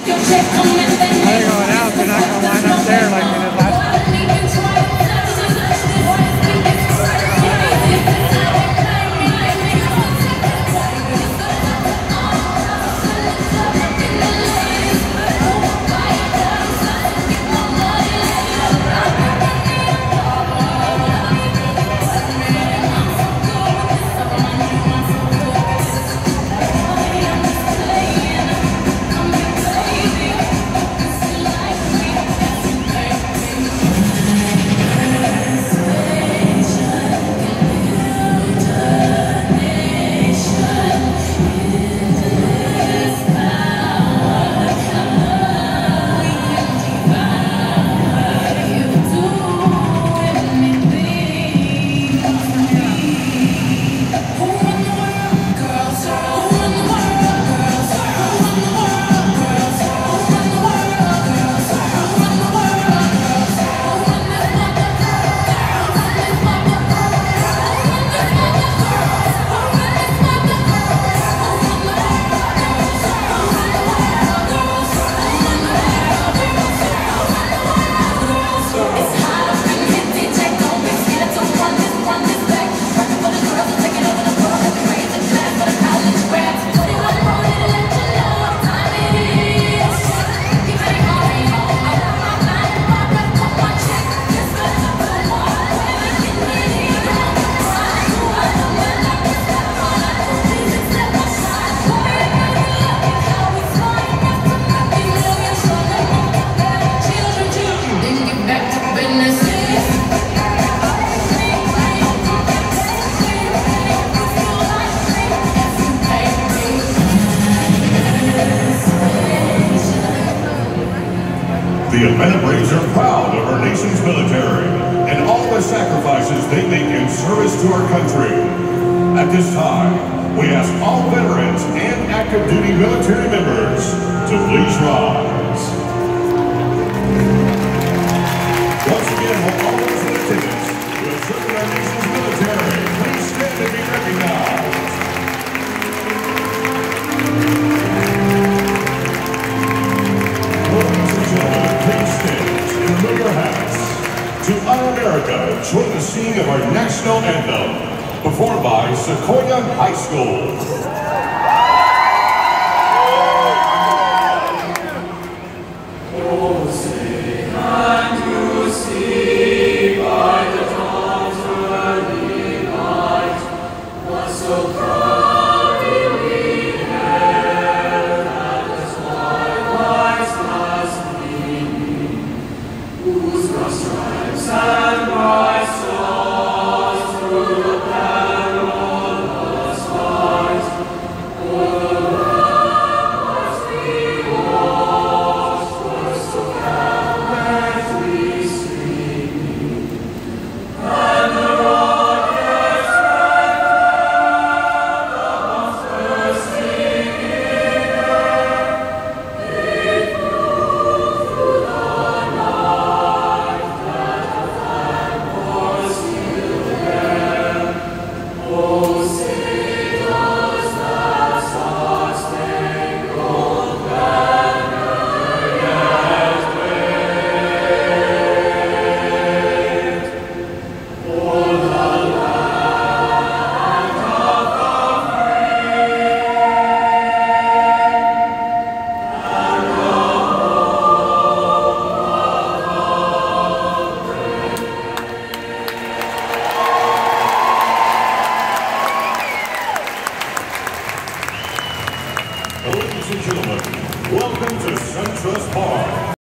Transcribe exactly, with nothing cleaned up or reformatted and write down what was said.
They're going out, they're not going to line up there like they did last time. The Atlanta Braves are proud of our nation's military and all the sacrifices they make in service to our country. At this time, we ask all veterans and active duty military members to please rise. Once again, will all those in attendance who have served our nation's military, please stand and be recognized. To honor America, join the singing of our national anthem, performed by Sequoia High School. Ladies and gentlemen, welcome to SunTrust Park.